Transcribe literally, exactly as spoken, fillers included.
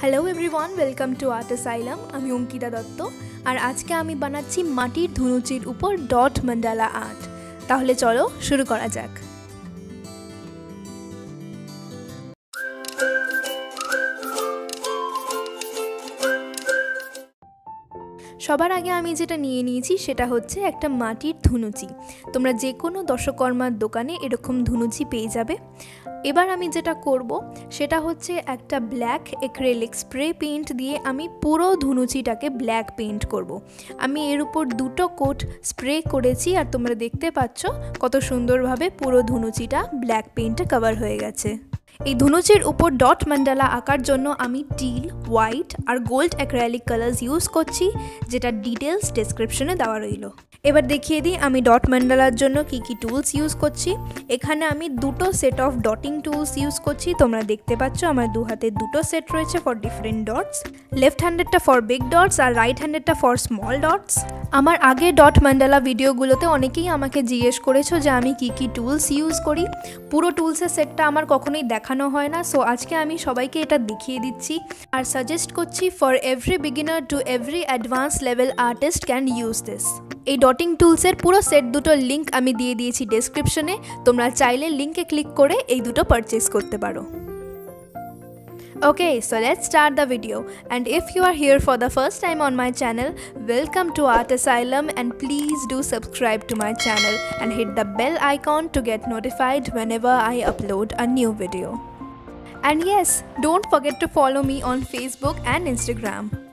Hello everyone welcome to Art Asylum. আমি অঙ্কিতা দত্ত আর আজকে আমি বানাচ্ছি মাটির ধুনুচির উপর ডট মান্ডালা আর্ট। তাহলে চলো শুরু করা যাক। সবার আগে আমি যেটা নিয়ে নিয়েছি সেটা হচ্ছে একটা মাটির ধুনুচি। তোমরা যে কোনো দশকর্মার দোকানে এরকম ধুনুচি পেয়ে যাবে। এবার আমি যেটা করব সেটা হচ্ছে একটা ব্ল্যাক অ্যাক্রিলিক স্প্রে পেইন্ট দিয়ে আমি পুরো ধুনুচিটাকে ব্ল্যাক পেইন্ট করব। আমি এর উপর দুটো কোট স্প্রে করেছি আর তোমরা দেখতে পাচ্ছ কত সুন্দরভাবে পুরো ধুনুচিটা ব্ল্যাক পেইন্টে কভার হয়ে গেছে। এই ধুনুচির উপর ডট মান্ডালা আঁকার জন্য আমি টিল, হোয়াইট আর গোল্ড অ্যাক্রিলিক কালার্স ইউজ করছি, যেটা ডিটেলস ডেসক্রিপশনে দেওয়া রইল। এবার দেখিয়ে দিই আমি ডট মান্ডালার জন্য কি কি টুলস ইউজ করছি। এখানে আমি দুটো set of dotting tools use করছি। তোমরা দেখতে পাচ্ছ আমার দু হাতে দুটো সেট রয়েছে ফর ডিফারেন্ট ডটস। লেফট হ্যান্ডেরটা ফর বিগ ডটস আর রাইট হ্যান্ডেরটা ফর স্মল ডটস। আমার আগে ডট মান্ডালা ভিডিওগুলোতে অনেকেই আমাকে জিজ্ঞেস করেছো যে আমি কি কি টুলস ইউজ করি। পুরো টুলসের সেটটা আমার কখনোই দেখানো হয় না, সো আজকে আমি সবাইকে এটা দেখিয়ে দিচ্ছি আর সাজেস্ট করছি for every beginner to every advance level artist can use this. এই ডটিং টুলসের পুরো সেট দুটোর লিঙ্ক আমি দিয়ে দিয়েছি ডেসক্রিপশনে। তোমরা চাইলে লিঙ্কে ক্লিক করে এই দুটো পারচেস করতে পারো। Okay, so let's start the video, and if you are here for the first time on my channel, welcome to Art Asylum, and please do subscribe to my channel and hit the bell icon to get notified whenever I upload a new video. And yes, don't forget to follow me on Facebook and Instagram.